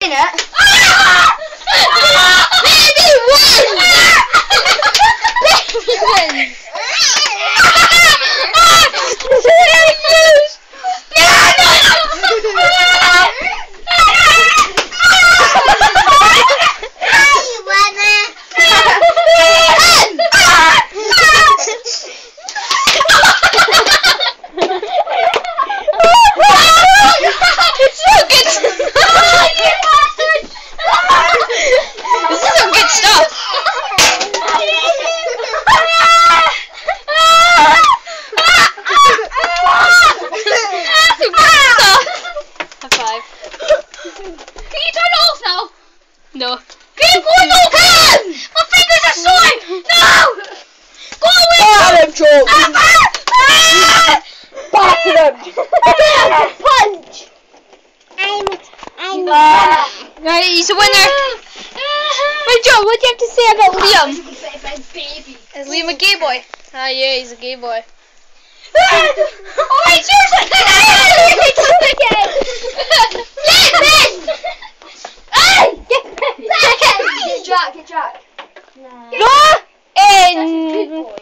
In it. No. Keep going open! My fingers are sore! No! Go away! Batter him! Punch! Right, he's a winner. Right, Joe, what do you have to say about Liam? Is Liam a gay boy? Ah, yeah, he's a gay boy. Oh, wait, seriously! Get Jack! No!